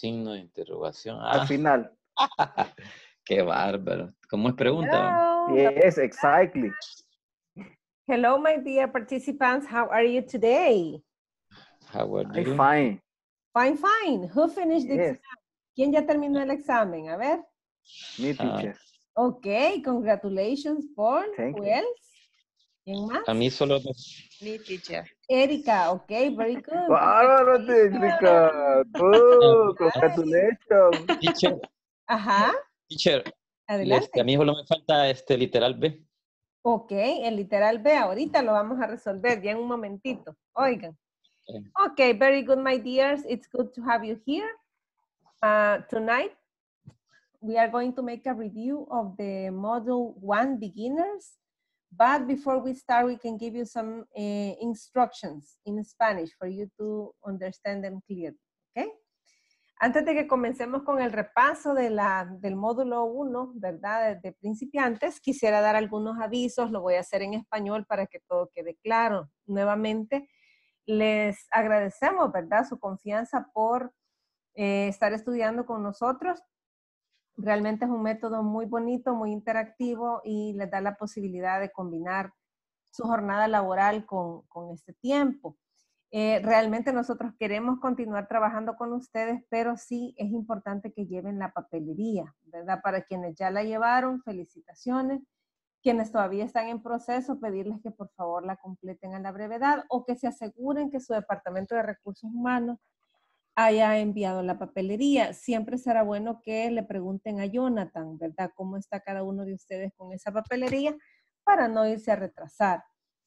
signo de interrogación. Al final. Qué bárbaro. ¿Cómo es pregunta? Hello. Yes, exactly. Hello, my dear participants. How are you today? How are I'm you? fine. Fine, fine. Who finished the Yes, exam? ¿Quién ya terminó el examen? A ver. me teacher. Ok, congratulations, Paul. Thank Who you. else? ¿Quién más? A mí solo me... Me, teacher. Erika, ok, very good. Wow, Erika. Oh, congratulations. Teacher, Ajá, teacher, adelante. a mí solo me falta literal B. Ok, el literal B, ahorita lo vamos a resolver ya en un momentito. Oigan. Ok, very good, my dears. It's good to have you here. Tonight, we are going to make a review of the Module 1 Beginners. But before we start, we can give you some instructions in Spanish for you to understand them clearly, okay? Antes de que comencemos con el repaso del módulo 1, ¿verdad? De principiantes, quisiera dar algunos avisos, lo voy a hacer en español para que todo quede claro. Nuevamente, les agradecemos, ¿verdad? Su confianza por estar estudiando con nosotros. Realmente es un método muy bonito, muy interactivo y les da la posibilidad de combinar su jornada laboral con este tiempo. Realmente nosotros queremos continuar trabajando con ustedes, pero sí es importante que lleven la papelería, ¿verdad? Para quienes ya la llevaron, felicitaciones. Quienes todavía están en proceso, pedirles que por favor la completen a la brevedad o que se aseguren que su Departamento de Recursos Humanos haya enviado la papelería. Siempre será bueno que le pregunten a Jonathan, ¿verdad? ¿Cómo está cada uno de ustedes con esa papelería? Para no irse a retrasar.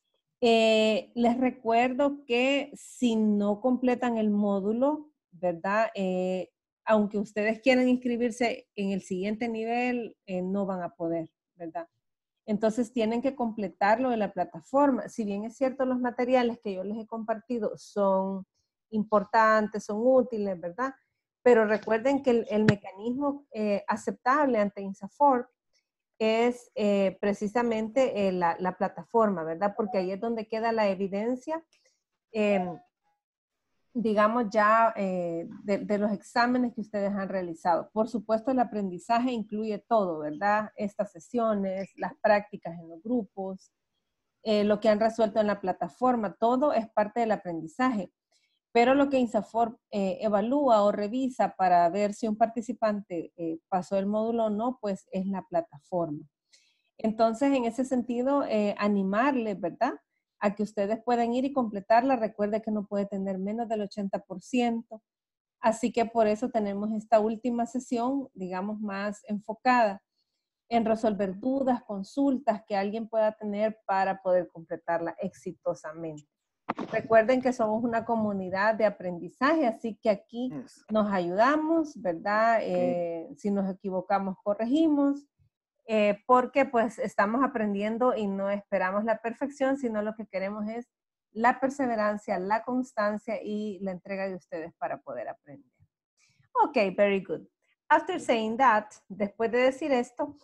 Les recuerdo que si no completan el módulo, ¿verdad? Aunque ustedes quieran inscribirse en el siguiente nivel, no van a poder, ¿verdad? Entonces tienen que completarlo en la plataforma. Si bien es cierto, los materiales que yo les he compartido son importantes, son útiles, ¿verdad? Pero recuerden que el mecanismo aceptable ante INSAFORP es precisamente la plataforma, ¿verdad? Porque ahí es donde queda la evidencia, digamos ya, de los exámenes que ustedes han realizado. Por supuesto, el aprendizaje incluye todo, ¿verdad? Estas sesiones, las prácticas en los grupos, lo que han resuelto en la plataforma, todo es parte del aprendizaje. Pero lo que INSAFORP evalúa o revisa para ver si un participante pasó el módulo o no, pues es la plataforma. Entonces, en ese sentido, animarles, ¿verdad? A que ustedes puedan ir y completarla. Recuerde que no puede tener menos del 80%. Así que por eso tenemos esta última sesión, digamos, más enfocada en resolver dudas, consultas que alguien pueda tener para poder completarla exitosamente. Recuerden que somos una comunidad de aprendizaje, así que aquí nos ayudamos, ¿verdad? Si nos equivocamos, corregimos, porque pues estamos aprendiendo y no esperamos la perfección, sino lo que queremos es la perseverancia, la constancia y la entrega de ustedes para poder aprender. Ok, very good. After saying that, después de decir esto,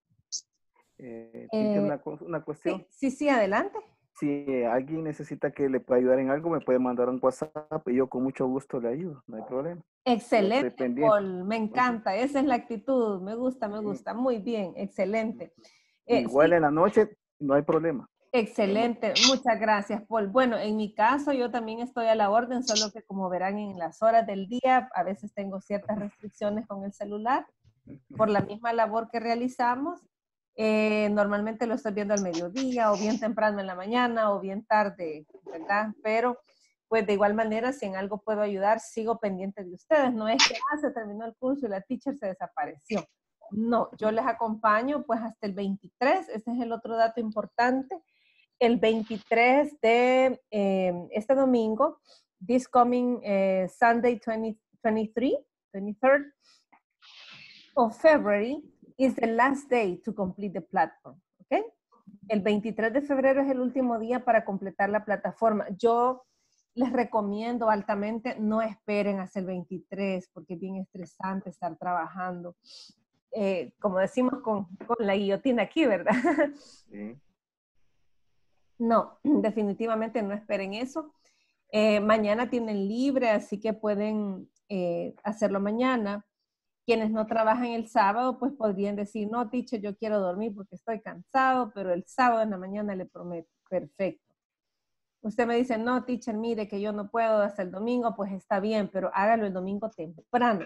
Una cuestión. Sí, adelante. Si alguien necesita que le pueda ayudar en algo, me puede mandar un WhatsApp y yo con mucho gusto le ayudo, no hay problema. Excelente, Paul, me encanta, esa es la actitud, me gusta, muy bien, excelente. Igual sí, en la noche, no hay problema. Excelente, muchas gracias, Paul. Bueno, en mi caso yo también estoy a la orden, solo que como verán en las horas del día, a veces tengo ciertas restricciones con el celular por la misma labor que realizamos. Normalmente lo estoy viendo al mediodía o bien temprano en la mañana o bien tarde, ¿verdad? Pero pues de igual manera, si en algo puedo ayudar, sigo pendiente de ustedes. No es que se terminó el curso y la teacher se desapareció. No, yo les acompaño pues hasta el 23, ese es el otro dato importante. El 23 de este domingo, this coming Sunday 23rd of February is the last day to complete the platform, ¿ok? El 23 de febrero es el último día para completar la plataforma. Yo les recomiendo altamente, no esperen hasta el 23 porque es bien estresante estar trabajando. Como decimos con la guillotina aquí, ¿verdad? Sí. No, definitivamente no esperen eso. Mañana tienen libre, así que pueden hacerlo mañana. Quienes no trabajan el sábado, pues podrían decir, no, teacher, yo quiero dormir porque estoy cansado, pero el sábado en la mañana le prometo. Perfecto. Usted me dice, no, teacher, mire que yo no puedo hasta el domingo, pues está bien, pero hágalo el domingo temprano.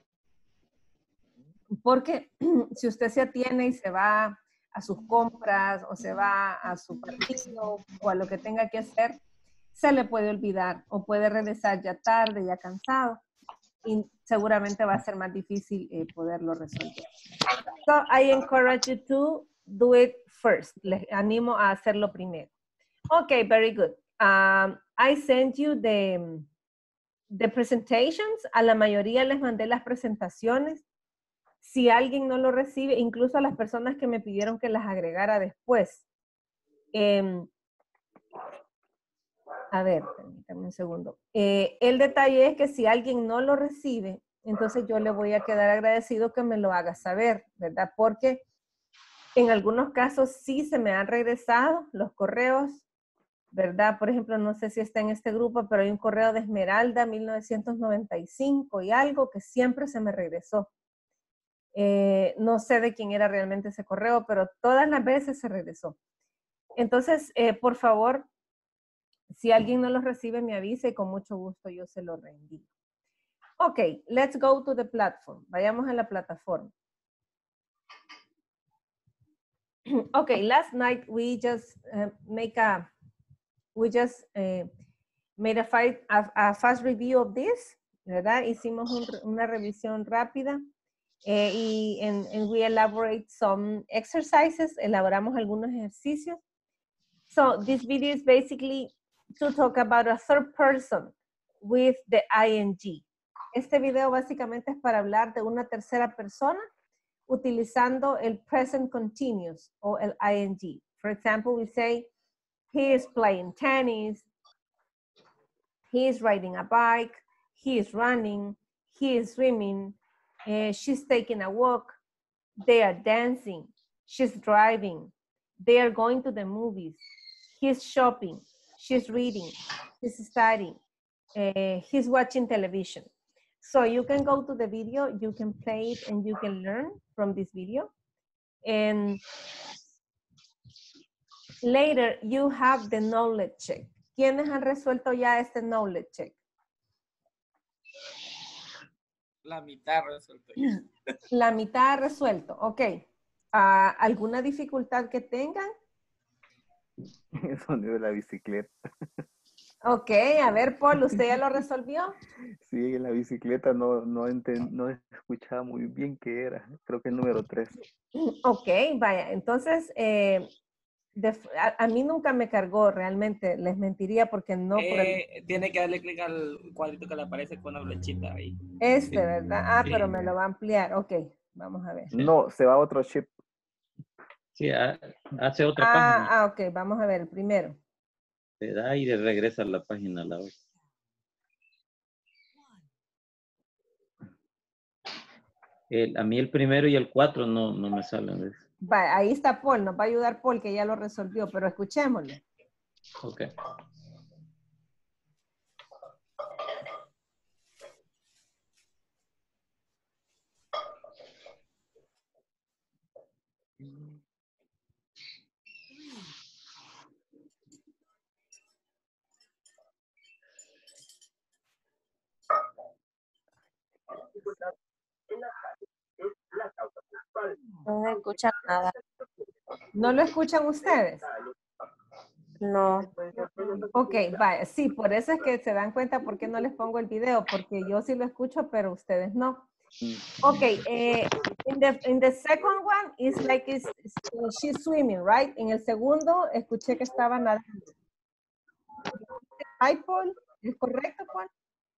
Porque si usted se atiene y se va a sus compras o se va a su partido o a lo que tenga que hacer, se le puede olvidar o puede regresar ya tarde, ya cansado y seguramente va a ser más difícil poderlo resolver. So I encourage you to do it first. Les animo a hacerlo primero. Okay, very good. I sent you the presentations. A la mayoría les mandé las presentaciones. Si alguien no lo recibe, incluso a las personas que me pidieron que las agregara después. A ver, permítame un segundo. El detalle es que si alguien no lo recibe, entonces yo le voy a quedar agradecido que me lo haga saber, ¿verdad? Porque en algunos casos sí se me han regresado los correos, ¿verdad? Por ejemplo, no sé si está en este grupo, pero hay un correo de Esmeralda 1995 y algo que siempre se me regresó. No sé de quién era realmente ese correo, pero todas las veces se regresó. Entonces, por favor, si alguien no los recibe, me avisa y con mucho gusto yo se lo reenvío. Ok, let's go to the platform. Vayamos a la plataforma. Okay, last night we just made a fast review of this, ¿verdad? Hicimos una revisión rápida and we elaborate some exercises, elaboramos algunos ejercicios. So this video is basically to talk about a third person with the ing. Este video básicamente es para hablar de una tercera persona utilizando el present continuous o el ing. For example, we say, he is playing tennis, he is riding a bike, he is running, he is swimming, she's taking a walk, they are dancing, she's driving, they are going to the movies, he's shopping, she's reading, she's studying, he's watching television. So you can go to the video, you can play it, and you can learn from this video. And later, you have the knowledge check. ¿Quiénes han resuelto ya este knowledge check? La mitad resuelto. La mitad resuelto, ok. ¿Alguna dificultad que tengan? El sonido de la bicicleta. Ok, a ver, Paul, ¿usted ya lo resolvió? Sí, en la bicicleta no escuchaba muy bien qué era. Creo que el número 3. Ok, vaya, entonces a mí nunca me cargó realmente, les mentiría porque no. Tiene que darle clic al cuadrito que le aparece con una flechita ahí. ¿Verdad? Ah, Sí. pero me lo va a ampliar. Ok, vamos a ver. No, se va a otro chip. Sí, hace otra página. Ok, vamos a ver el primero. Le da y le regresa a la página a la otra. A mí el primero y el 4 no me salen. Va, ahí está Paul, nos va a ayudar Paul que ya lo resolvió, pero escuchémoslo. Ok. No se escucha nada. ¿No lo escuchan ustedes? No. Ok, vaya, sí, por eso es que se dan cuenta por qué no les pongo el video, porque yo sí lo escucho, pero ustedes no. Ok, in the second one, it's like she's swimming, right? En el segundo, escuché que estaba nadando. ¿Ay, Paul? ¿Es correcto, Paul?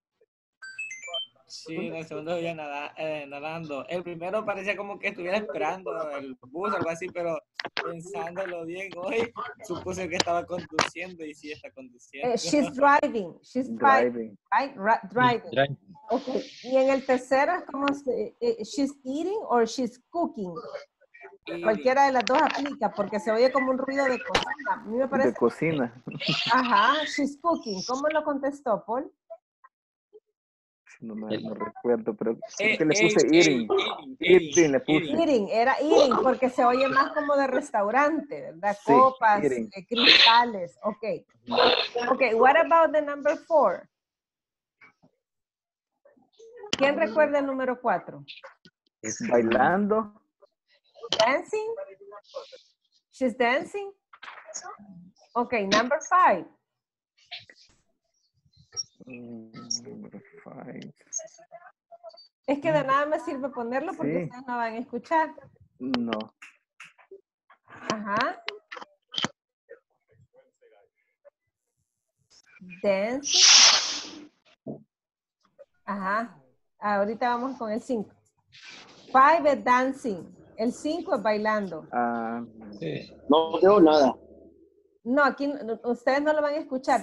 Sí, en el segundo ya nadando. El primero parecía como que estuviera esperando el bus o algo así, pero pensándolo bien hoy, supuse que estaba conduciendo y sí está conduciendo. She's driving. She's driving. Right? Driving. Okay. Y en el tercero es como she's eating or she's cooking. Cualquiera de las dos aplica porque se oye como un ruido de cocina. A mí me parece. De cocina. Ajá, she's cooking. ¿Cómo lo contestó, Paul? No recuerdo, pero creo que le puse eating. Eating le puse. Era eating, porque se oye más como de restaurante, ¿verdad? Sí, Copas, eating. cristales, ok. Ok, what about the number 4? ¿Quién recuerda el número 4? Bailando. Dancing? She's dancing? Okay, number 5. Number 5. Es que de nada me sirve ponerlo porque Sí. ustedes no van a escuchar. No. Ajá. Dancing. Ajá. Ahorita vamos con el 5. 5 es dancing. El 5 es bailando. Sí. No veo nada. No, aquí ustedes no lo van a escuchar.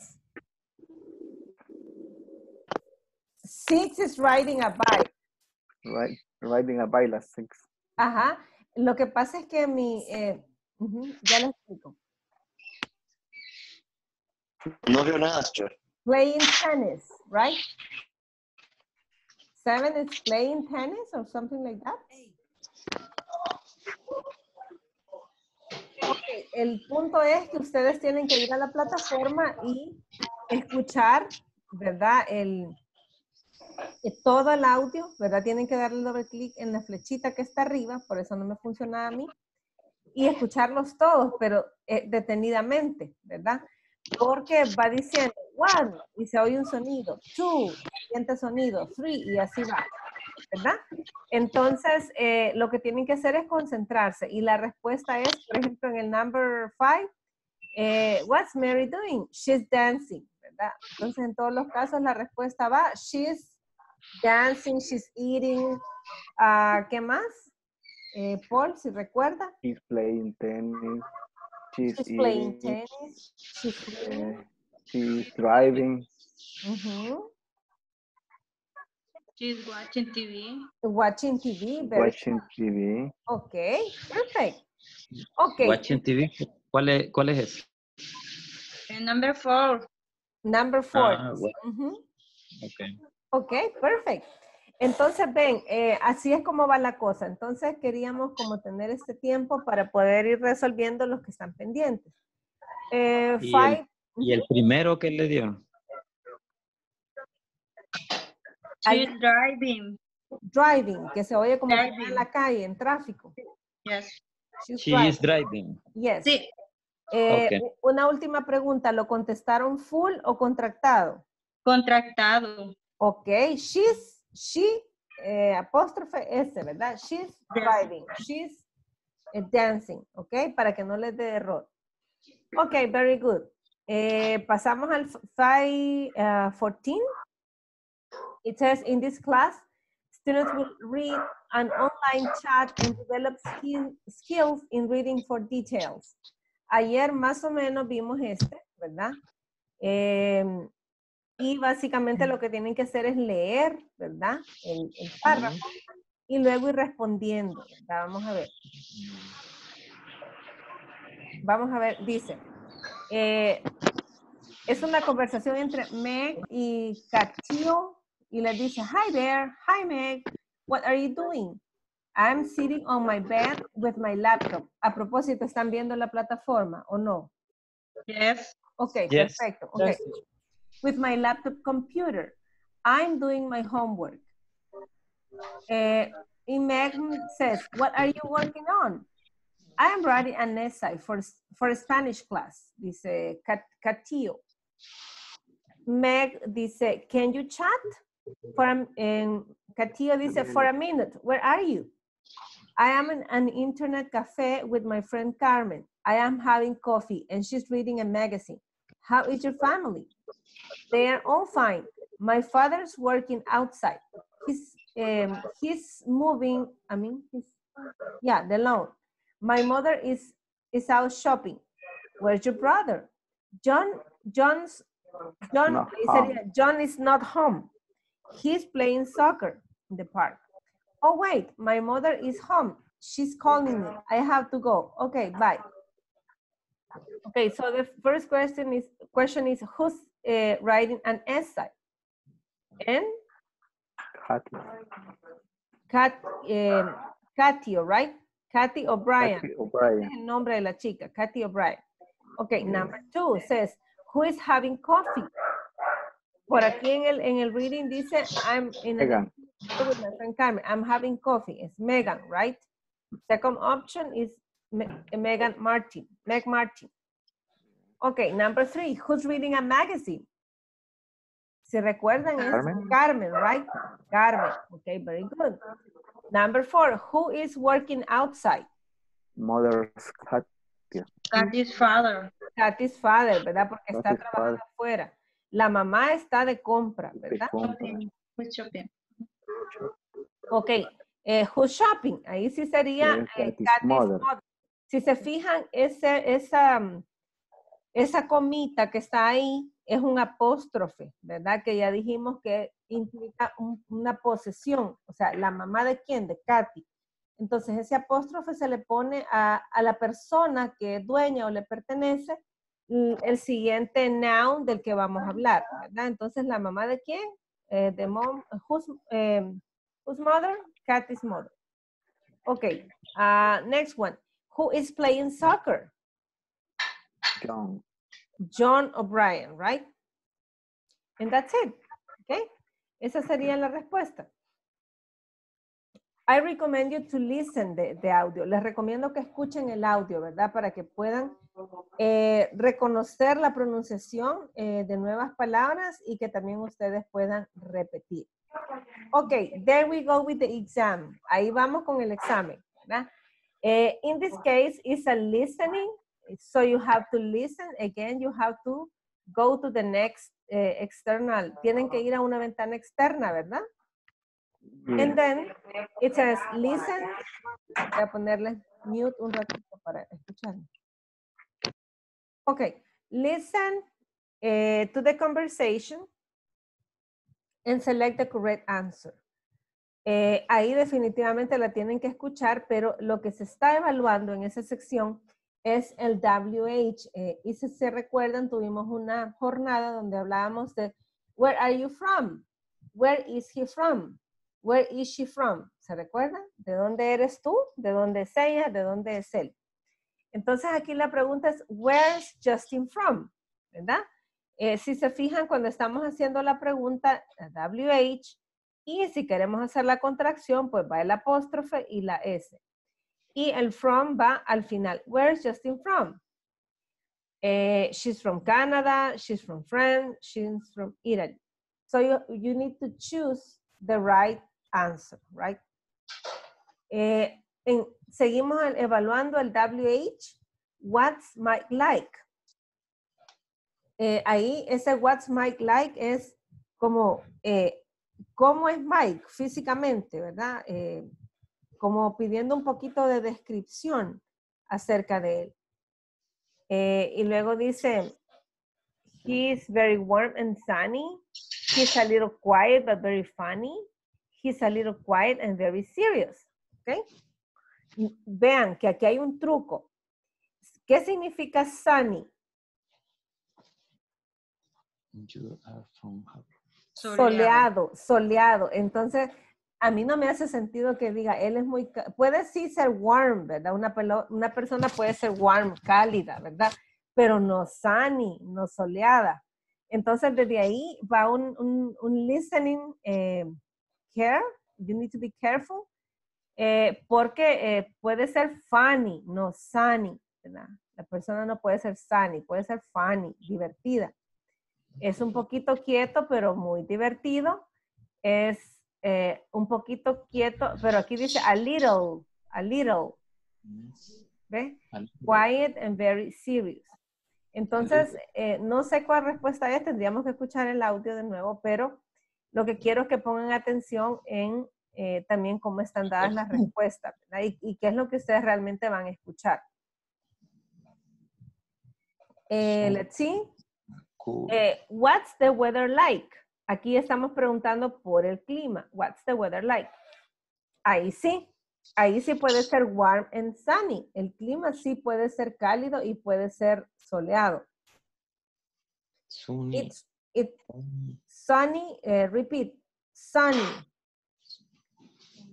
6 is riding a bike. Right. Riding a bike, 6. Ajá. Lo que pasa es que ya les explico. No veo nada, señor. Playing tennis, right? 7 is playing tennis or something like that. Okay, el punto es que ustedes tienen que ir a la plataforma y escuchar, ¿verdad? Todo el audio, ¿verdad? Tienen que darle doble clic en la flechita que está arriba, por eso no me funciona a mí, y escucharlos todos, pero detenidamente, ¿verdad? Porque va diciendo 1 y se oye un sonido, 2, siguiente sonido, 3 y así va, ¿verdad? Entonces, lo que tienen que hacer es concentrarse y la respuesta es, por ejemplo, en el number 5, what's Mary doing? She's dancing, ¿verdad? Entonces, en todos los casos la respuesta va, she's dancing, she's eating, ¿qué más? Paul, si recuerda. She's playing tennis. She's playing tennis. She's cleaning. She's driving. She's watching TV. Watching TV. Very Watching TV. Okay, perfect. Okay. Watching TV. ¿Cuál es ese? And number 4. Number 4. Bueno. Okay. Okay, perfect. Entonces, ven, así es como va la cosa. Entonces, queríamos como tener este tiempo para poder ir resolviendo los que están pendientes. ¿Y el primero que le dio? She's driving. Driving, que se oye como que está Driving. en la calle, en tráfico. Yes. She is driving. Yes. Sí. Okay. Una última pregunta, ¿lo contestaron full o contractado? Contractado. Ok, she, apóstrofe S, ¿verdad? She's driving, she's dancing, ok, para que no les dé error. Ok, very good. Pasamos al 5:14. It says, in this class, students will read an online chat and develop skills in reading for details. Ayer más o menos vimos ¿verdad? Y básicamente lo que tienen que hacer es leer, ¿verdad? El párrafo y luego ir respondiendo, ¿verdad? Vamos a ver. Vamos a ver, dice, es una conversación entre Meg y Katio y le dice, hi there, hi Meg, what are you doing? I'm sitting on my bed with my laptop. A propósito, ¿están viendo la plataforma o no? Yes. Okay, Yes. perfecto. Okay. With my laptop computer. I'm doing my homework. And Megan says, what are you working on? I'm writing an essay for a Spanish class, dice Catillo. Meg dice, can you chat? Catillo dice, for a minute, where are you? I am in an internet cafe with my friend Carmen. I am having coffee and she's reading a magazine. How is your family? They are all fine. My father's working outside. He's moving, the lawn. My mother is out shopping. Where's your brother? John is not home. He's playing soccer in the park. Oh wait, my mother is home. She's calling me. I have to go. Okay, bye. Okay, so the first question is who's writing an essay? And Cathy, right? Cathy O'Brien. Cathy Es O'Brien. el nombre de la chica, Cathy O'Brien. Okay, number 2 says, who is having coffee? Por aquí en el reading dice, I'm in Megan. with my friend Carmen. I'm having coffee. It's Megan, right? Second option is Megan Martin. Meg Martin. Okay, number 3, who's reading a magazine? Si recuerdan, Carmen. es Carmen, right? Carmen. Okay, very good. Number 4, who is working outside? Mother's Katia. Kathy's father. Kathy's father, ¿verdad? Porque está Kathy's trabajando father. afuera. La mamá está de compra, ¿verdad? Shopping. With shopping. Ok. Who's shopping? Ahí sí sería Kathy's Kathy's mother. mother. Si se fijan, esa comita que está ahí es un apóstrofe, ¿verdad? Que ya dijimos que implica una posesión. O sea, ¿la mamá de quién? De Kathy. Entonces, ese apóstrofe se le pone a la persona que es dueña o le pertenece el siguiente noun del que vamos a hablar, ¿verdad? Entonces, ¿la mamá de quién? The mom, whose mother? Kathy's mother. Okay, next one. Who is playing soccer? John. John O'Brien, right? And that's it, okay? Esa sería la respuesta. I recommend you to listen de audio. Les recomiendo que escuchen el audio, ¿verdad? Para que puedan reconocer la pronunciación de nuevas palabras y que también ustedes puedan repetir. Ok, there we go with the exam. Ahí vamos con el examen, ¿verdad? In this case, it's a listening. So you have to listen. Again, you have to go to the next external. Tienen que ir a una ventana externa, ¿verdad? And then it says, listen. Voy a ponerle mute un ratito para escuchar. Okay, listen to the conversation and select the correct answer. Ahí definitivamente la tienen que escuchar, pero lo que se está evaluando en esa sección es el WH. Y si se recuerdan, tuvimos una jornada donde hablábamos de where are you from? Where is he from? Where is she from? ¿Se recuerdan? ¿De dónde eres tú? ¿De dónde es ella? ¿De dónde es él? Entonces aquí la pregunta es, where's Justin from? ¿Verdad? Si se fijan, cuando estamos haciendo la pregunta, WH, y si queremos hacer la contracción, pues va el apóstrofe y la S. Y el from va al final. Where's Justin from? She's from Canada, she's from France, she's from Italy. So you need to choose the right answer, right? Seguimos evaluando el WH. What's Mike like? Ahí ese what's Mike like es como cómo es Mike físicamente, ¿verdad? Como pidiendo un poquito de descripción acerca de él. Y luego dice, he's very warm and sunny. He's a little quiet but very funny. He's a little quiet and very serious. ¿Okay? Vean que aquí hay un truco. ¿Qué significa sunny? Soleado, soleado. Entonces, a mí no me hace sentido que diga, él es muy, puede sí ser warm, ¿verdad? Una persona puede ser warm, cálida, ¿verdad? Pero no sunny, no soleada. Entonces, desde ahí va un listening care. You need to be careful. Porque puede ser funny, no sunny, ¿verdad? La persona no puede ser sunny, puede ser funny, divertida. Es un poquito quieto, pero muy divertido. Es un poquito quieto, pero aquí dice a little. ¿Ve? Quiet and very serious. Entonces, no sé cuál respuesta es, tendríamos que escuchar el audio de nuevo, pero lo que quiero es que pongan atención en también cómo están dadas las respuestas, ¿verdad? Y qué es lo que ustedes realmente van a escuchar. Let's see. What's the weather like? Aquí estamos preguntando por el clima. What's the weather like? Ahí sí puede ser warm and sunny. El clima sí puede ser cálido y puede ser soleado. Sunny. Sunny, repeat, sunny.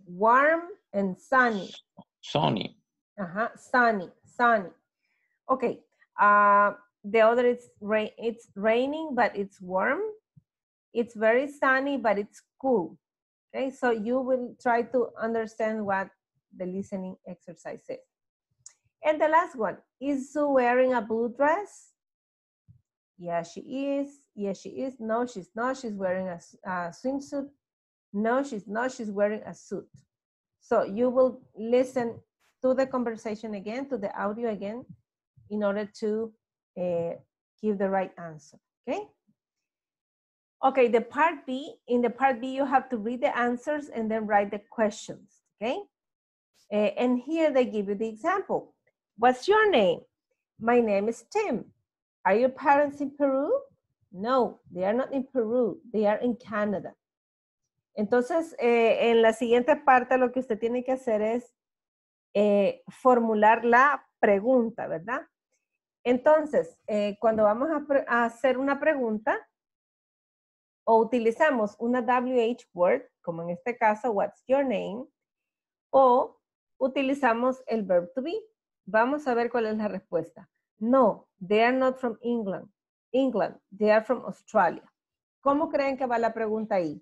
warm and sunny. Sunny. Sunny, sunny. Okay. The other is it's raining, but it's warm. It's very sunny, but it's cool. Okay, so you will try to understand what the listening exercise is. And the last one, is Sue wearing a blue dress? Yeah, she is. Yes, she is. No, she's not. She's wearing a swimsuit. No, she's not. She's wearing a suit. So you will listen to the conversation again, to the audio again, in order to give the right answer, okay? Okay, the part B, in the part B, you have to read the answers and then write the questions, okay? And here they give you the example. What's your name? My name is Tim. Are your parents in Peru? No, they are not in Peru. They are in Canada. Entonces, en la siguiente parte lo que usted tiene que hacer es formular la pregunta, ¿verdad? Entonces, cuando vamos a hacer una pregunta, o utilizamos una WH word, como en este caso, what's your name, o utilizamos el verb to be. Vamos a ver cuál es la respuesta. No, they are not from England. They are from Australia. ¿Cómo creen que va la pregunta ahí?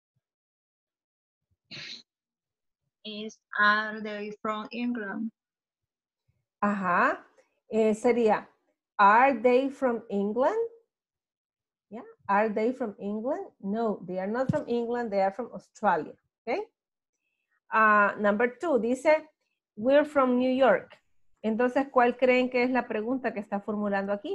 Are they from England? Ajá. Sería, are they from England? Yeah. Are they from England? No, they are not from England. They are from Australia. Okay. Number 2 dice, we're from New York. Entonces, ¿cuál creen que es la pregunta que está formulando aquí?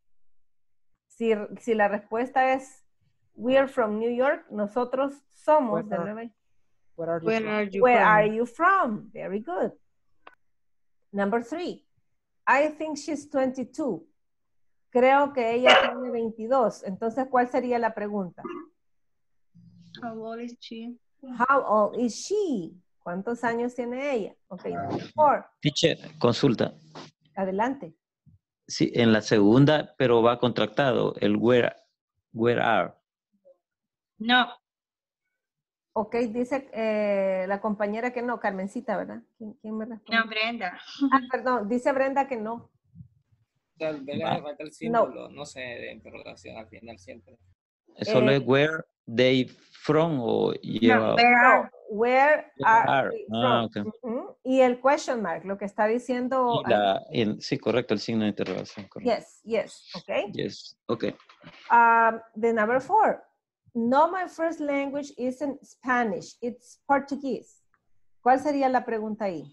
Si la respuesta es, we're from New York, nosotros somos de Nueva York. Where are you from? Very good. Number 3, I think she's 22. Creo que ella tiene 22. Entonces, ¿cuál sería la pregunta? How old is she? How old is she? ¿Cuántos años tiene ella? Ok, 4. Teacher, consulta. Adelante. Sí, en la segunda, pero va contractado, el where are. No. Ok, dice la compañera que no, Carmencita, ¿verdad? ¿Quién me responde? No, Brenda. Perdón, dice Brenda que no. Tal vez le falta el símbolo, no sé, de interrogación al final siempre. ¿Solo es where they from o lleva? No, where are they from? Okay. Y el question mark, lo que está diciendo. Sí, correcto, el signo de interrogación. Correcto. Yes, okay. Yes, okay. The number 4. No, my first language isn't Spanish, it's Portuguese. ¿Cuál sería la pregunta ahí?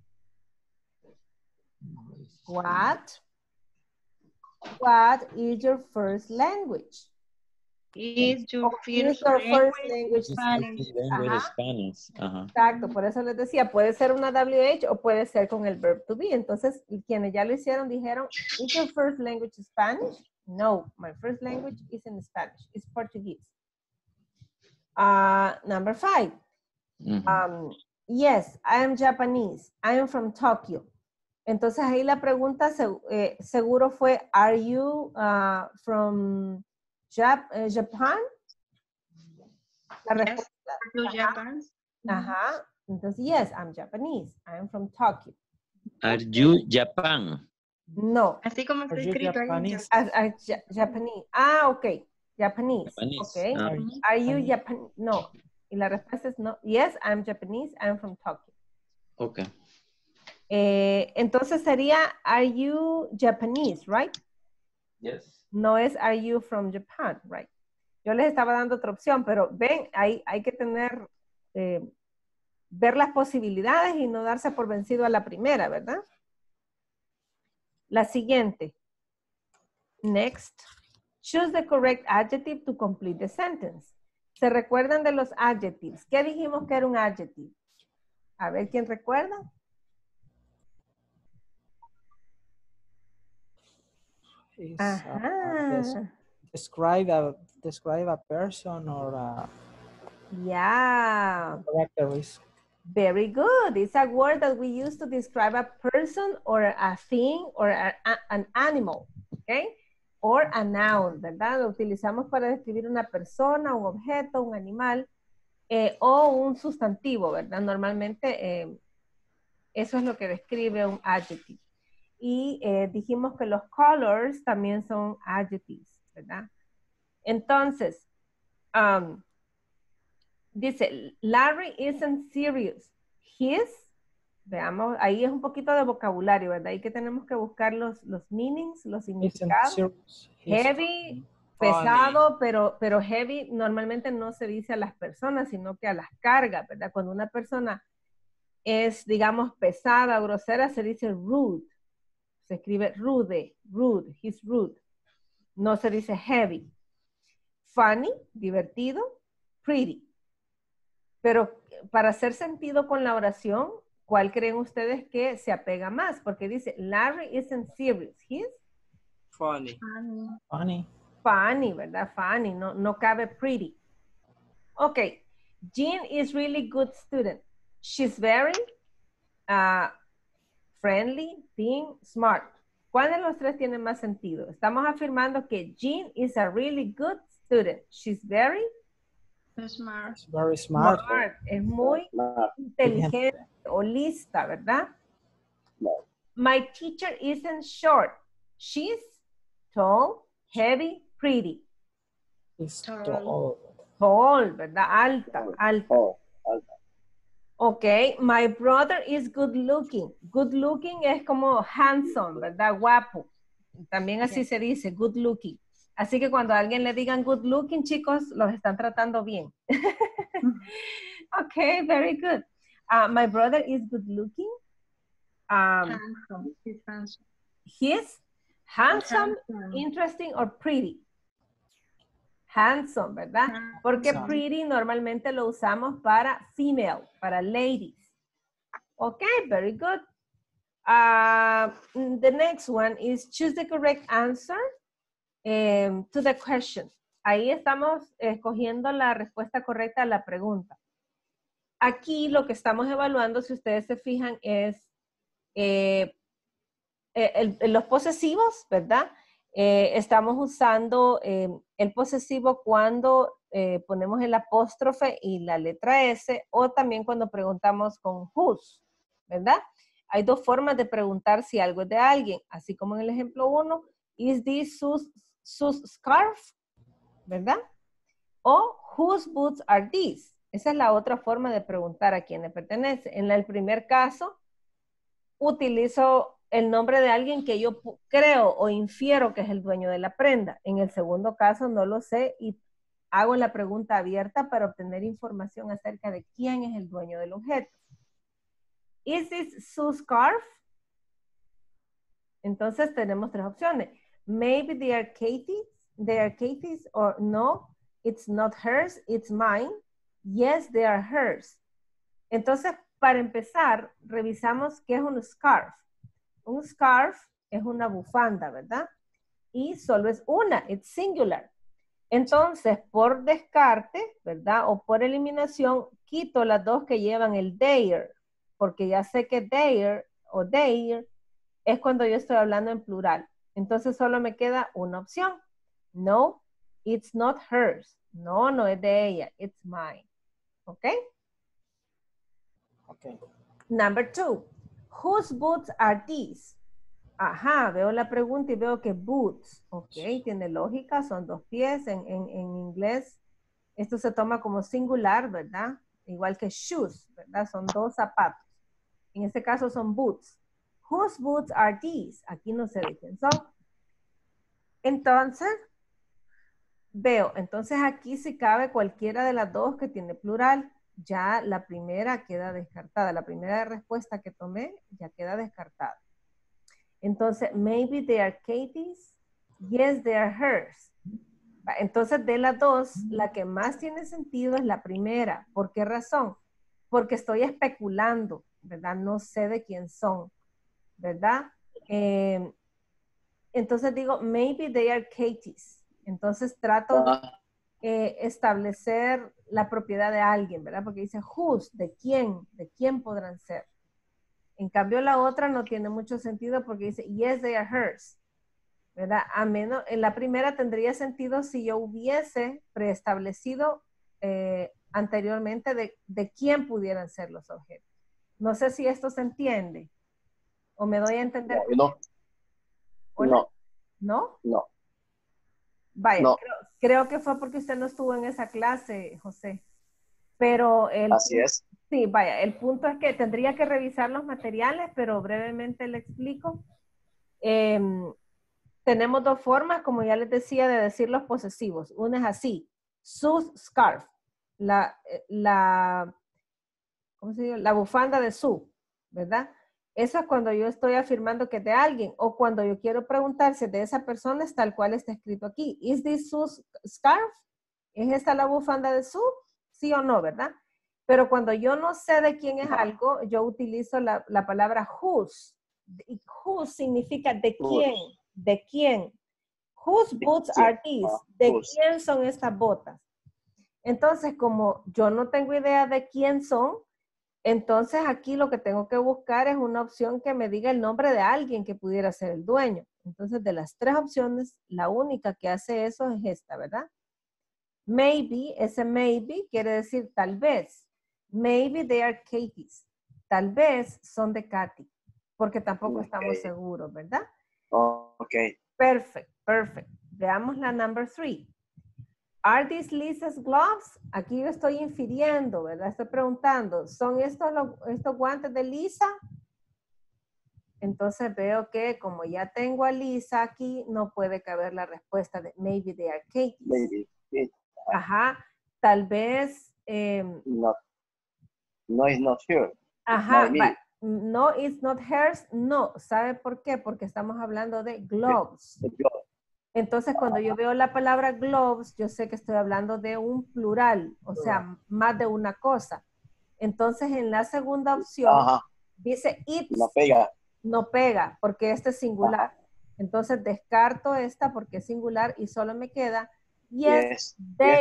What is your first language? Is your first language Spanish? Spanish. Exacto, por eso les decía, puede ser una WH o puede ser con el verb to be. Entonces, quienes ya lo hicieron dijeron, ¿is your first language Spanish? No, my first language isn't Spanish, it's Portuguese. Number 5. Yes, I am Japanese. I am from Tokyo. Entonces ahí la pregunta seguro fue, are you from Japan? La respuesta. Japan. Ajá. Entonces, yes, I'm Japanese. I am from Tokyo. Are you Japan? No. Así como está escrito Japanese? Japanese. Ok. Japanese. Okay. Are you Japanese? No. Y la respuesta es no. Yes, I'm Japanese. I'm from Tokyo. Okay. Entonces sería, are you Japanese, right? Yes. No es, are you from Japan, right? Yo les estaba dando otra opción, pero ven, hay que tener, ver las posibilidades y no darse por vencido a la primera, ¿verdad? La siguiente. Next. Choose the correct adjective to complete the sentence. ¿Se recuerdan de los adjectives? ¿Qué dijimos que era un adjective? A ver, ¿quién recuerda? Describe a person or yeah. characteristic. Very good. It's a word that we use to describe a person or a thing or an animal, okay? Or a noun, ¿verdad? Lo utilizamos para describir una persona, un objeto, un animal. o un sustantivo, ¿verdad? Normalmente eso es lo que describe un adjective. Y dijimos que los colors también son adjectives, ¿verdad? Entonces, dice, Larry isn't serious. His, veamos, ahí es un poquito de vocabulario, ¿verdad? Ahí que tenemos que buscar los meanings, los significados. Heavy, pesado, pero heavy normalmente no se dice a las personas, sino que a las cargas, ¿verdad? Cuando una persona es, digamos, pesada, grosera, se dice rude. Se escribe rude, he's rude. No se dice heavy. Funny, divertido, pretty. Pero para hacer sentido con la oración, ¿cuál creen ustedes que se apega más? Porque dice, Larry isn't serious, he's Funny. Funny, ¿verdad? Funny, no cabe pretty. Ok, Jean is really good student. She's very friendly, being smart. ¿Cuál de los tres tiene más sentido? Estamos afirmando que Jean is a really good student. She's very Smart. Very smart. Es muy inteligente o lista, ¿verdad? My teacher isn't short. She's tall, heavy, pretty. It's tall. Tall, ¿verdad? Alta. Ok, my brother is good looking. Good looking es como handsome, ¿verdad? Guapo. También así se dice, good looking. Así que cuando a alguien le digan good looking, chicos, los están tratando bien. Ok, very good. My brother is good looking. Handsome. He's handsome. He's handsome, interesting, or pretty. Handsome, ¿verdad? Porque pretty normalmente lo usamos para female, para ladies. Ok, very good. The next one is choose the correct answer to the question. Ahí estamos escogiendo la respuesta correcta a la pregunta. Aquí lo que estamos evaluando, si ustedes se fijan, es los posesivos, ¿verdad? Estamos usando el posesivo cuando ponemos el apóstrofe y la letra S, o también cuando preguntamos con whose, ¿verdad? Hay dos formas de preguntar si algo es de alguien, así como en el ejemplo 1, is this Sue's scarf? ¿Verdad? O whose boots are these? Esa es la otra forma de preguntar a quién le pertenece. En el primer caso, utilizo el nombre de alguien que yo creo o infiero que es el dueño de la prenda. En el segundo caso no lo sé y hago la pregunta abierta para obtener información acerca de quién es el dueño del objeto. Is this Sue's scarf? Entonces tenemos tres opciones. Maybe they are Katie's, or no, it's not hers, it's mine. Yes, they are hers. Entonces, para empezar, revisamos qué es un scarf. Un scarf es una bufanda, ¿verdad? Y solo es una, it's singular. Entonces, por descarte, ¿verdad? O por eliminación, quito las dos que llevan el their, porque ya sé que their o their es cuando yo estoy hablando en plural. Entonces, solo me queda una opción. No, it's not hers. No, no es de ella, it's mine. ¿Ok? Okay. Number 2. Whose boots are these? Ajá, veo la pregunta y veo que boots. Ok, tiene lógica, son dos pies. En inglés, esto se toma como singular, ¿verdad? Igual que shoes, ¿verdad? Son dos zapatos. En este caso son boots. Whose boots are these? Aquí no se dicen son. Entonces, veo, entonces aquí si cabe cualquiera de las dos que tiene plural, ya la primera queda descartada. La primera respuesta que tomé ya queda descartada. Entonces, maybe they are Katie's. Yes, they are hers. Entonces, de las dos, la que más tiene sentido es la primera. ¿Por qué razón? Porque estoy especulando, ¿verdad? No sé de quién son, ¿verdad? Entonces digo, maybe they are Katie's. Entonces trato de establecer la propiedad de alguien, ¿verdad? Porque dice whose, de quién podrán ser. En cambio la otra no tiene mucho sentido porque dice yes, they are hers, ¿verdad? A menos, en la primera tendría sentido si yo hubiese preestablecido anteriormente de quién pudieran ser los objetos. No sé si esto se entiende o me doy a entender. No. ¿Hola? No. ¿No? No. Vaya, No. creo que fue porque usted no estuvo en esa clase, José. Pero Así es. sí, vaya, el punto es que tendría que revisar los materiales, pero brevemente le explico. Tenemos dos formas, como ya les decía, de decir los posesivos. Una es así, Sue's scarf, ¿cómo se dice? La bufanda de Sue, ¿verdad? Eso es cuando yo estoy afirmando que es de alguien, o cuando yo quiero preguntar si de esa persona es tal cual está escrito aquí. ¿Is this Sue's scarf? ¿Es esta la bufanda de Sue? Sí o no, ¿verdad? Pero cuando yo no sé de quién es algo, yo utilizo la palabra whose. Y whose significa de quién, de quién. Whose boots are these? ¿De quién son estas botas? Entonces, como yo no tengo idea de quién son, entonces aquí lo que tengo que buscar es una opción que me diga el nombre de alguien que pudiera ser el dueño. Entonces, de las tres opciones, la única que hace eso es esta, ¿verdad? Maybe, ese maybe quiere decir tal vez. Maybe they are Katie's. Tal vez son de Katy, porque tampoco estamos seguros, ¿verdad? Ok. Perfect, perfect. Veamos la number 3. Are these Lisa's gloves? Aquí yo estoy infiriendo, ¿verdad? Estoy preguntando, ¿son estos guantes de Lisa? Entonces veo que como ya tengo a Lisa aquí, no puede caber la respuesta de maybe they are Katie's. Maybe. Ajá, tal vez... No. No, it's not here. Ajá, no, it's not hers. No, ¿sabe por qué? Porque estamos hablando de gloves. Entonces, cuando yo veo la palabra gloves, yo sé que estoy hablando de un plural, o sea, más de una cosa. Entonces, en la segunda opción, dice it's. No pega. No pega, porque este es singular. Entonces, descarto esta porque es singular y solo me queda yes, they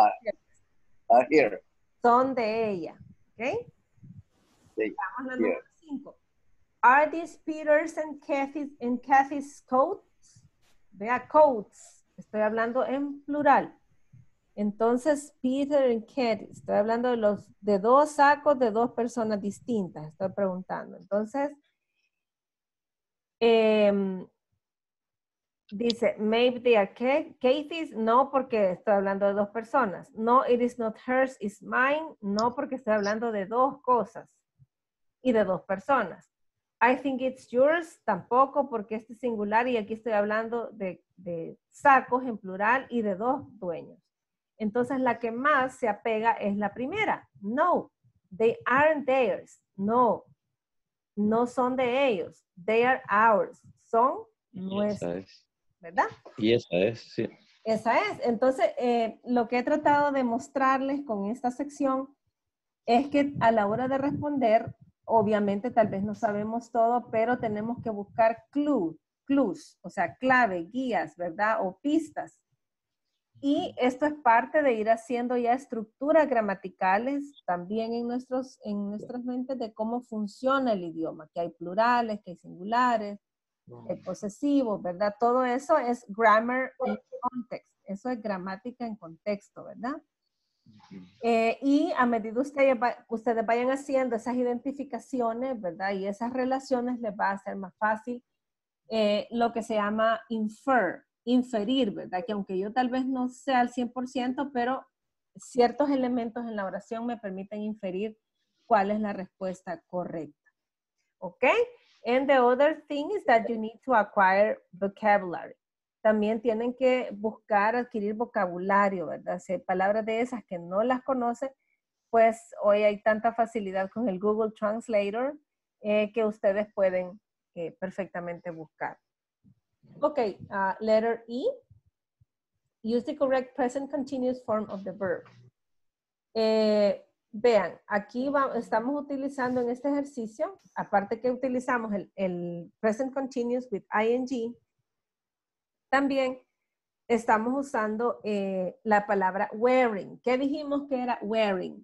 are here. Son de ella. ¿Ok? Vamos a la número 5. Are these Peter's and Kathy's coats? Vea, coats. Estoy hablando en plural. Entonces, Peter y Kathy. Estoy hablando de dos sacos de dos personas distintas. Estoy preguntando. Entonces, dice, maybe they are Kathy's. No, porque estoy hablando de dos personas. No, it is not hers, it's mine. No, porque estoy hablando de dos cosas y de dos personas. I think it's yours, tampoco, porque este es singular y aquí estoy hablando de sacos en plural y de dos dueños. Entonces, la que más se apega es la primera. No, they aren't theirs. No, no son de ellos. They are ours. Son nuestros. ¿Verdad? Y esa es, sí. Esa es. Entonces, lo que he tratado de mostrarles con esta sección es que a la hora de responder, obviamente tal vez no sabemos todo, pero tenemos que buscar clues, o sea, clave, guías, ¿verdad? O pistas. Y esto es parte de ir haciendo ya estructuras gramaticales también en nuestras mentes de cómo funciona el idioma, que hay plurales, que hay singulares, que hay posesivos, ¿verdad? Todo eso es grammar in context. Eso es gramática en contexto, ¿verdad? Y a medida ustedes vayan haciendo esas identificaciones, ¿verdad? Y esas relaciones les va a hacer más fácil lo que se llama inferir, ¿verdad? Que aunque yo tal vez no sea al 100%, pero ciertos elementos en la oración me permiten inferir cuál es la respuesta correcta. ¿Ok? And the other thing is that you need to acquire vocabulary. También tienen que buscar adquirir vocabulario, ¿verdad? Si hay palabras de esas que no las conocen, pues hoy hay tanta facilidad con el Google Translator que ustedes pueden perfectamente buscar. Ok, letter E. Use the correct present continuous form of the verb. Vean, aquí estamos utilizando en este ejercicio, aparte que utilizamos el present continuous with ing, también estamos usando la palabra wearing. ¿Qué dijimos que era wearing?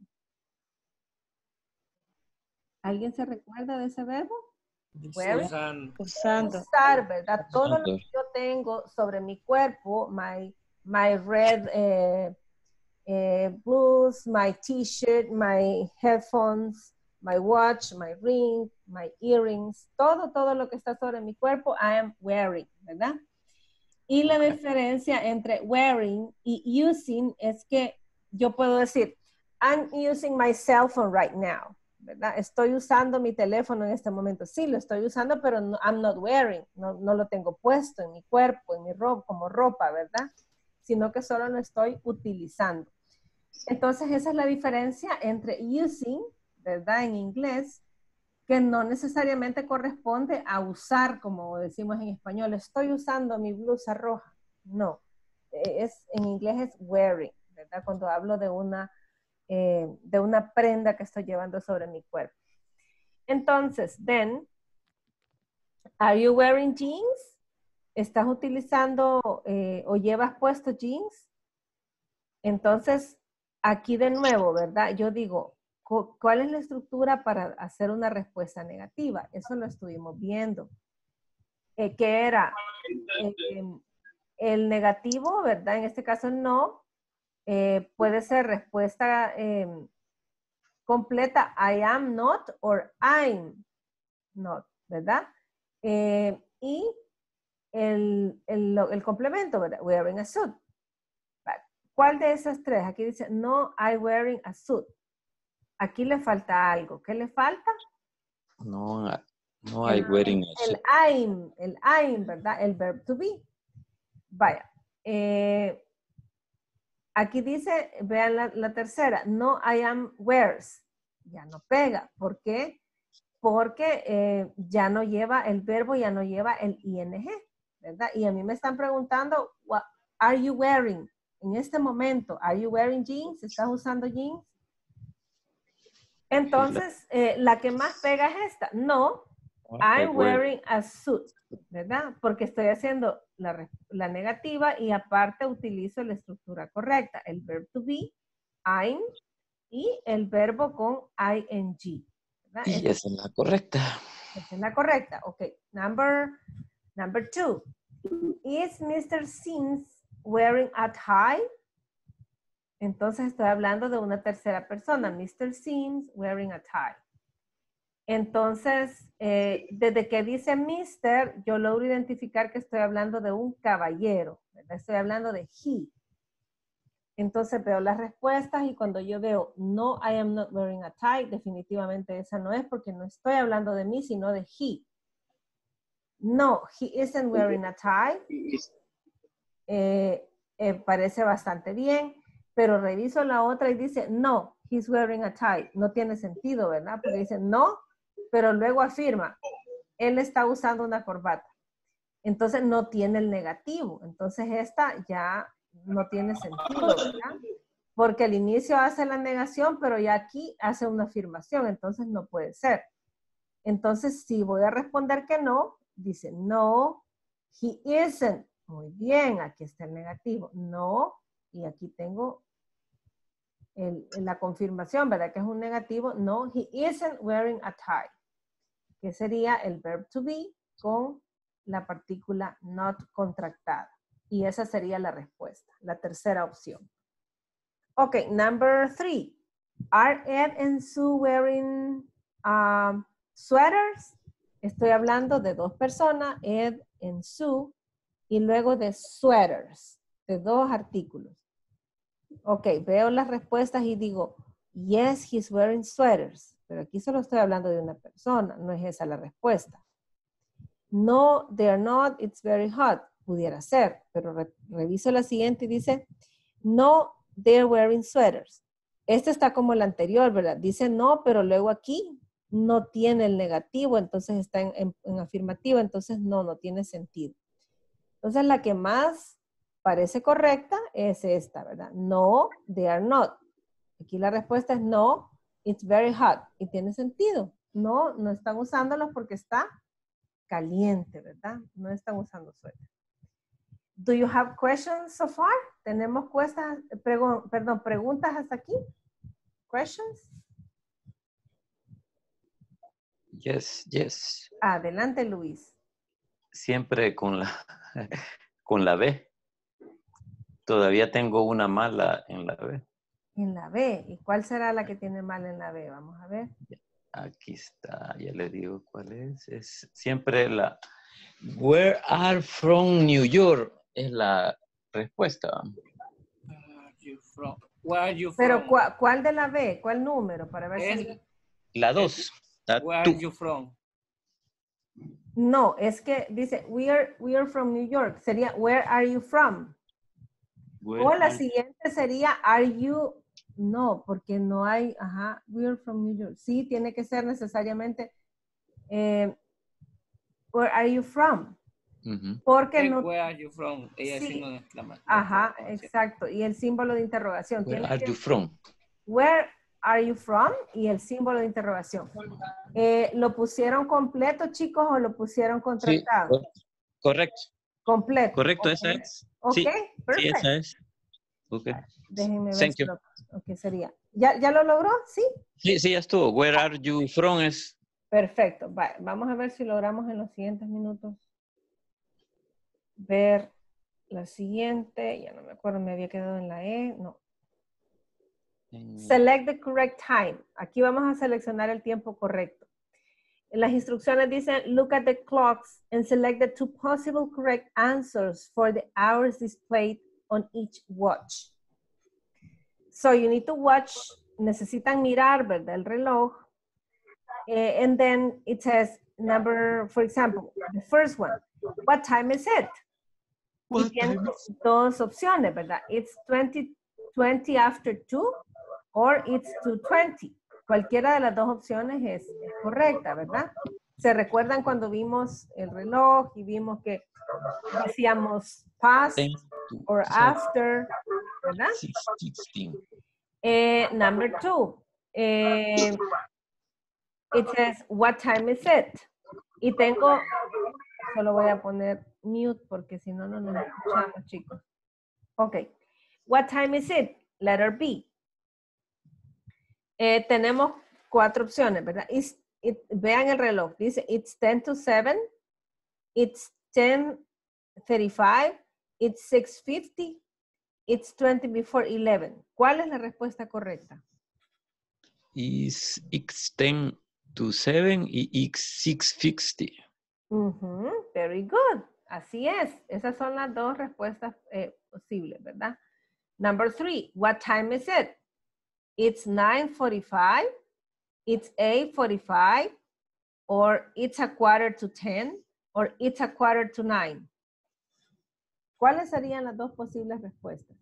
¿Alguien se recuerda de ese verbo? Usando. Usar, ¿verdad? Todo lo que yo tengo sobre mi cuerpo, my red blues, my t-shirt, my headphones, my watch, my ring, my earrings, todo lo que está sobre mi cuerpo, I am wearing, ¿verdad? Y la diferencia entre wearing y using es que yo puedo decir, I'm using my cell phone right now, ¿verdad? Estoy usando mi teléfono en este momento. Sí, lo estoy usando, pero no, I'm not wearing. No lo tengo puesto en mi cuerpo, en mi ropa, como ropa, ¿verdad? Sino que solo lo estoy utilizando. Entonces, esa es la diferencia entre using, ¿verdad? En inglés, que no necesariamente corresponde a usar, como decimos en español, estoy usando mi blusa roja. No, en inglés es wearing, ¿verdad? Cuando hablo de una prenda que estoy llevando sobre mi cuerpo. Entonces, then, are you wearing jeans? ¿Estás utilizando o llevas puesto jeans? Entonces, aquí de nuevo, ¿verdad? Yo digo, ¿cuál es la estructura para hacer una respuesta negativa? Eso lo estuvimos viendo. Que era el negativo, ¿verdad? En este caso no. Puede ser respuesta completa, I am not or I'm not, ¿verdad? Y el complemento, ¿verdad? Wearing a suit. ¿Cuál de esas tres? Aquí dice, no, I'm wearing a suit. Aquí le falta algo. ¿Qué le falta? No hay wearing a suit. El I'm, ¿verdad? El verb to be. Vaya. Aquí dice, vean la tercera, no I am wears. Ya no pega. ¿Por qué? Porque ya no lleva el verbo, ya no lleva el ing, ¿verdad? Y a mí me están preguntando, what are you wearing? En este momento, are you wearing jeans? ¿Estás usando jeans? Entonces, la que más pega es esta. No, I'm wearing a suit, ¿verdad? Porque estoy haciendo la negativa y aparte utilizo la estructura correcta. El verb to be, I'm, y el verbo con ing. ¿Verdad? Y esa es la correcta. Esa es la correcta. Ok, number 2. Is Mr. Sims wearing a tie? Entonces estoy hablando de una tercera persona. Mr. Sims wearing a tie. Entonces, desde que dice Mr., yo logro identificar que estoy hablando de un caballero, ¿verdad? Estoy hablando de he. Entonces veo las respuestas y cuando yo veo no, I am not wearing a tie, definitivamente esa no es porque no estoy hablando de mí, sino de he. No, he isn't wearing a tie. Parece bastante bien, pero reviso la otra y dice no, he's wearing a tie. No tiene sentido, ¿verdad? Porque dice no, pero luego afirma, él está usando una corbata. Entonces no tiene el negativo. Entonces esta ya no tiene sentido, ¿verdad? Porque al inicio hace la negación, pero ya aquí hace una afirmación, entonces no puede ser. Entonces si voy a responder que no, dice no, he isn't. Muy bien, aquí está el negativo. No, y aquí tengo la confirmación, ¿verdad? Que es un negativo. No, he isn't wearing a tie. Que sería el verb to be con la partícula not contractada. Y esa sería la respuesta, la tercera opción. Ok, number 3. Are Ed and Sue wearing sweaters? Estoy hablando de dos personas, Ed and Sue, y luego de sweaters, de dos artículos. Ok, veo las respuestas y digo, yes, he's wearing sweaters. Pero aquí solo estoy hablando de una persona, no es esa la respuesta. No, they're not, it's very hot. Pudiera ser, pero reviso la siguiente y dice, no, they're wearing sweaters. Este está como el anterior, ¿verdad? Dice no, pero luego aquí no tiene el negativo, entonces está en afirmativo, entonces no tiene sentido. Entonces la que más parece correcta es esta, ¿verdad? No, they are not. Aquí la respuesta es no, it's very hot. Y tiene sentido. No están usándolos porque está caliente, ¿verdad? No están usando suéter. Do you have questions so far? ¿Tenemos preguntas hasta aquí? Questions? Yes. Adelante, Luis. Siempre con la B. Todavía tengo una mala en la B. En la B. ¿Y cuál será la que tiene mal en la B? Vamos a ver. Aquí está, ya le digo cuál es. Es siempre la Where are from New York es la respuesta. Where are you Pero from? ¿cuál de la B? ¿Cuál número? Para ver si... Es, La 2. where are you from? No, es que dice, we are from New York. Sería, where are you from? O la siguiente sería, are you... No, porque no hay... Ajá, we are from New York. Sí, tiene que ser necesariamente... where are you from? Porque no... Where are you from? Ella sí. haciendo una exclamación. Ajá, exacto. Y el símbolo de interrogación. Where are you from? Where are you from? Y el símbolo de interrogación. ¿Lo pusieron completo, chicos, o lo pusieron contractado? Sí, correcto. Completo. Correcto, Okay. esa es. Ok, Sí, perfecto. sí, esa es. Ok. Déjenme ver Thank si you. lo... Ok, sería. ¿Ya lo logró? Sí. Sí, sí, ya estuvo. Where are you from es... Perfecto. Vamos a ver si logramos en los siguientes minutos ver la siguiente. Ya no me acuerdo, me había quedado en la E. No. Select the correct time. Aquí vamos a seleccionar el tiempo correcto. Las instrucciones dicen, look at the clocks and select the two possible correct answers for the hours displayed on each watch. So you need to watch, necesitan mirar, ¿verdad? El reloj. And then it says number, for example, the first one, what time is it? Y tiene dos opciones, ¿verdad? It's 20 after 2 or it's 2:20. Cualquiera de las dos opciones es correcta, ¿verdad? ¿Se recuerdan cuando vimos el reloj y vimos que decíamos past or after, ¿verdad? 16. Number 2. It says, what time is it? Y tengo, solo voy a poner mute porque si no, no nos escuchamos, chicos. Ok. What time is it? Letter B. Tenemos 4 opciones, ¿verdad? Vean el reloj. Dice, it's 10 to 7. It's 10:35. It's 6:50. It's 20 before 11. ¿Cuál es la respuesta correcta? Is X10 to 7 y X650. Very good. Así es. Esas son las dos respuestas posibles, ¿verdad? Number 3. What time is it? It's 9:45. It's 8:45. Or it's 9:45. Or it's 9:15. ¿Cuáles serían las dos posibles respuestas?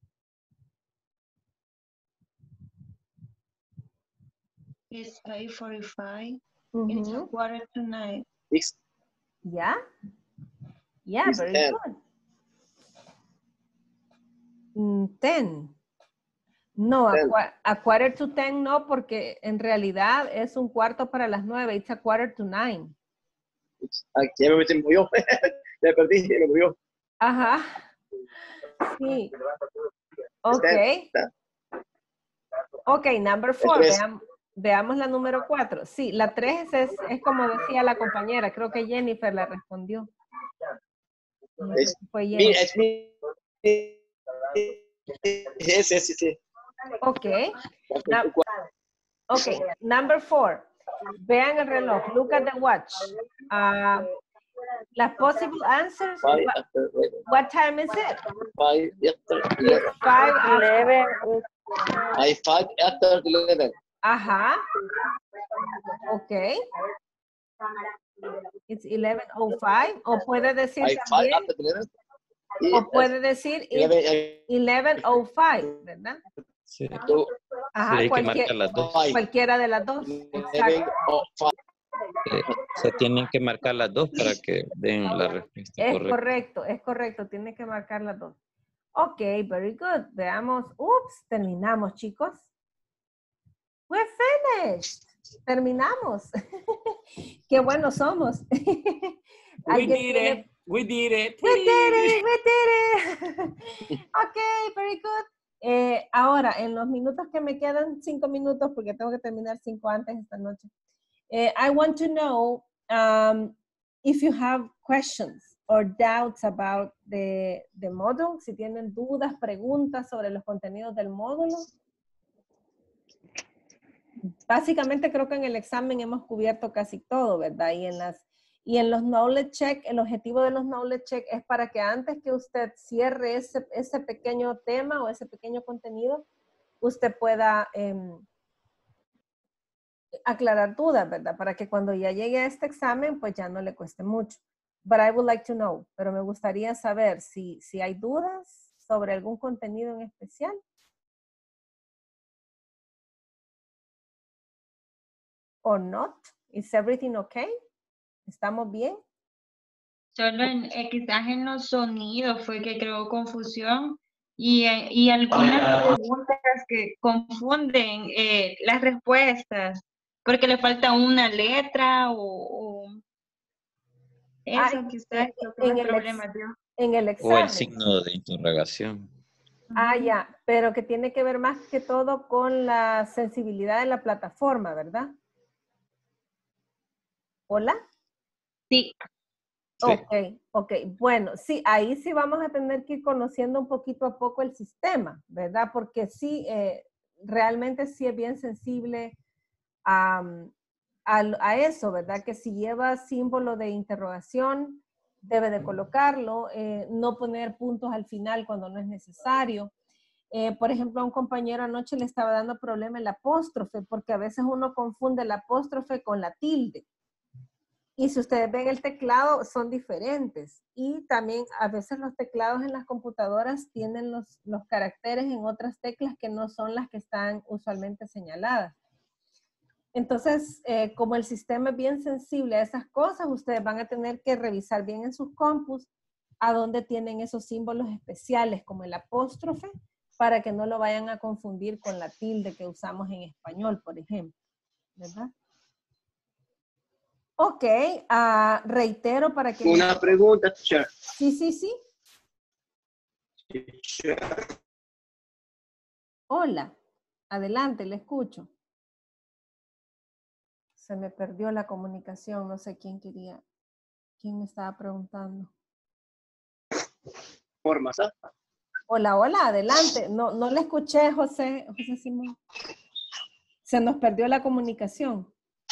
It's 8:45. It's 9:15. Yeah? Yeah, It's very 10. good. 10. No, 10. a 9:45 no, porque en realidad es un cuarto para las 9. It's 9:45. Aquí ya me movió. Me perdí, me movió. Ajá. Sí. Ok. Ok, number 4. Veamos la número 4. Sí, la 3 es como decía la compañera. Creo que Jennifer la respondió. Fue Jennifer. Es mi. Sí. Ok. Ok, number 4. Vean el reloj. Look at the watch. Las possible answers. What time is it? 5 after 11. It's 5 after. 5 after 11. Ajá. Ok. It's 11:05. O puede decir 5 también. after 11. O puede decir 11:05, ¿verdad? Sí. Ajá, Sí, hay que marcar las dos. cualquiera de las dos. Exacto. Se tienen que marcar las dos para que den la respuesta correcta. Es correcto. Tiene que marcar las dos. Ok, very good. Veamos. Ups, terminamos, chicos. We're finished. Terminamos. Qué buenos somos. We did it. We did it. We did it. Ok, very good. Ahora, en los minutos que me quedan, 5 minutos, porque tengo que terminar 5 antes esta noche. I want to know if you have questions or doubts about the module, si tienen dudas, preguntas sobre los contenidos del módulo. básicamente creo que en el examen hemos cubierto casi todo, ¿verdad? Y en los knowledge check, el objetivo de los knowledge check es para que antes que usted cierre ese pequeño tema o ese pequeño contenido, usted pueda aclarar dudas, ¿verdad? Para que cuando ya llegue a este examen, pues ya no le cueste mucho. But I would like to know, pero me gustaría saber si hay dudas sobre algún contenido en especial. Or not? Is everything okay? ¿Estamos bien? Solo quizás en los sonidos fue que creó confusión y algunas preguntas que confunden las respuestas porque le falta una letra o eso quizás lo que más problemas dio. En el O examen. el signo de interrogación. Ah, ya, pero que tiene que ver más que todo con la sensibilidad de la plataforma, ¿verdad? ¿Hola? Sí. Ok. Bueno, sí, ahí sí vamos a tener que ir conociendo un poquito a poco el sistema, ¿verdad? Porque sí, realmente sí es bien sensible a eso, ¿verdad? Que si lleva símbolo de interrogación, debe de colocarlo, no poner puntos al final cuando no es necesario. Por ejemplo, a un compañero anoche le estaba dando problema el apóstrofe, porque a veces uno confunde el apóstrofe con la tilde. Y si ustedes ven el teclado, son diferentes. Y también a veces los teclados en las computadoras tienen los caracteres en otras teclas que no son las que están usualmente señaladas. Entonces, como el sistema es bien sensible a esas cosas, ustedes van a tener que revisar bien en sus compus a dónde tienen esos símbolos especiales, como el apóstrofe, para que no lo vayan a confundir con la tilde que usamos en español, por ejemplo. ¿Verdad? Ok, reitero para que... Una pregunta, teacher. Sí. Hola, adelante, le escucho. Se me perdió la comunicación, no sé quién me estaba preguntando. Formas, ¿ah? Hola, adelante. No le escuché, José Simón. Se nos perdió la comunicación.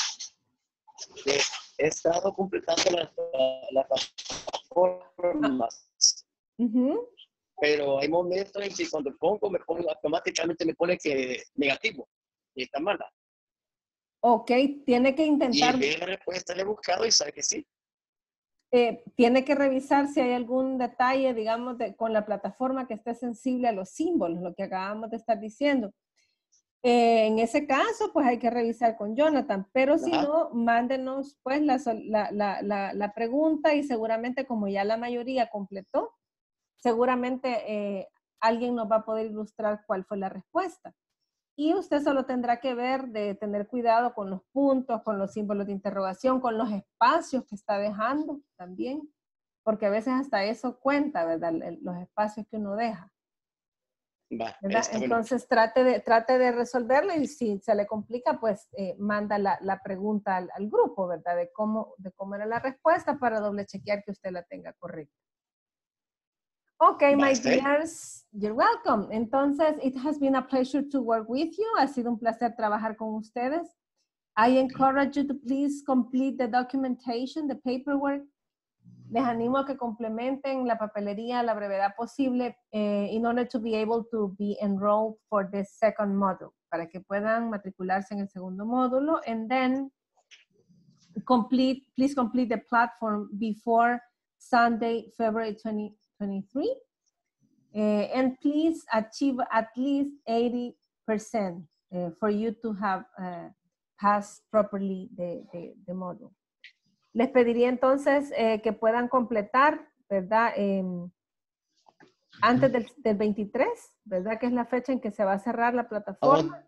He estado completando las plataformas. Pero hay momentos en que cuando automáticamente me pone que negativo y está mala. Ok, tiene que intentar. Y en vez de la respuesta le he buscado y sabe que sí. Tiene que revisar si hay algún detalle, digamos, con la plataforma que esté sensible a los símbolos, lo que acabamos de estar diciendo. En ese caso, pues hay que revisar con Jonathan, pero si no, mándenos pues la pregunta y seguramente como ya la mayoría completó, seguramente alguien nos va a poder ilustrar cuál fue la respuesta. Y usted solo tendrá que ver de tener cuidado con los puntos, con los símbolos de interrogación, con los espacios que está dejando también, porque a veces hasta eso cuenta, ¿verdad? Los espacios que uno deja. ¿Verdad? Entonces trate de resolverlo y si se le complica, pues manda la pregunta al grupo, ¿verdad? De cómo era la respuesta para doble chequear que usted la tenga correcta. Okay, my dears, you're welcome. Entonces, it has been a pleasure to work with you. Ha sido un placer trabajar con ustedes. I encourage you to please complete the documentation, the paperwork. Les animo a que complementen la papelería a la brevedad posible in order to be able to be enrolled for the second module, para que puedan matricularse en el segundo módulo. And then, please complete the platform before Sunday, February 2023. And please achieve at least 80% for you to have passed properly the module. Les pediría entonces que puedan completar, ¿verdad? Antes del 23, ¿verdad? Que es la fecha en que se va a cerrar la plataforma.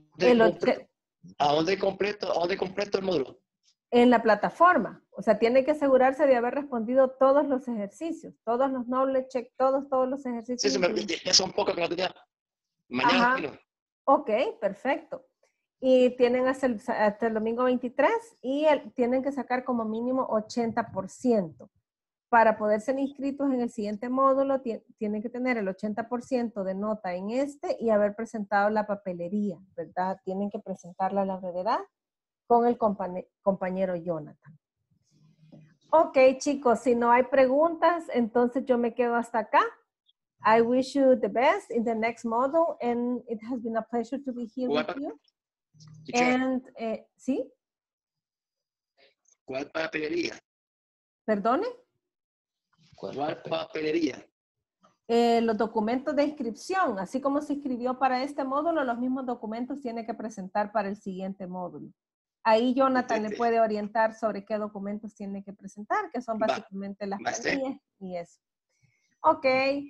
¿A dónde completo el módulo? En la plataforma. O sea, tiene que asegurarse de haber respondido todos los ejercicios, todos los knowledge check, todos los ejercicios. Sí, ya son pocos que no tenía. Mañana. Ok, perfecto. Y tienen hasta el domingo 23 y tienen que sacar como mínimo 80%. para poder ser inscritos en el siguiente módulo, tienen que tener el 80% de nota en este y haber presentado la papelería, ¿verdad? Tienen que presentarla a la brevedad con el compañero Jonathan. Ok, chicos, si no hay preguntas, entonces yo me quedo hasta acá. I wish you the best in the next module, and it has been a pleasure to be here with you. And, ¿sí? ¿Cuál papelería? ¿Perdone? ¿Cuál papelería? Los documentos de inscripción, así como se inscribió para este módulo, los mismos documentos tiene que presentar para el siguiente módulo. Ahí Jonathan le puede orientar sobre qué documentos tiene que presentar, que son básicamente las planillas y eso. Ok.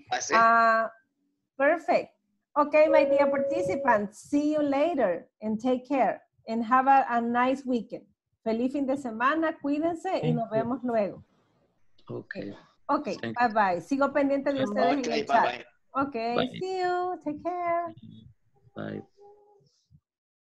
Perfect. Okay, my dear participants, see you later and take care and have a nice weekend. Feliz fin de semana, cuídense y nos vemos luego. Okay. Okay, bye bye. Sigo pendiente de ustedes en el chat. Bye. Okay, Bye. see you. Take care. Bye.